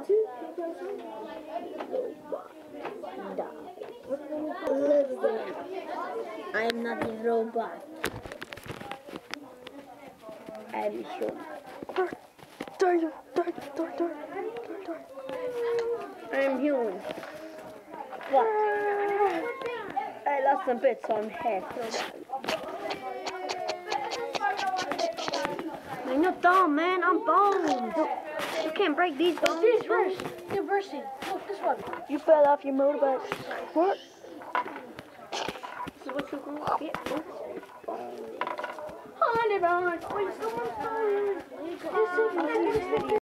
I am not a robot. I am human. I am human. But I lost some bits on head. Man, you're dumb, man. I'm bones. You can't break these bones. These first. You're bursting. Look, this one. You fell off your motorbike. What? This is what you're going to get. 100 dollars. Wait, someone's calling.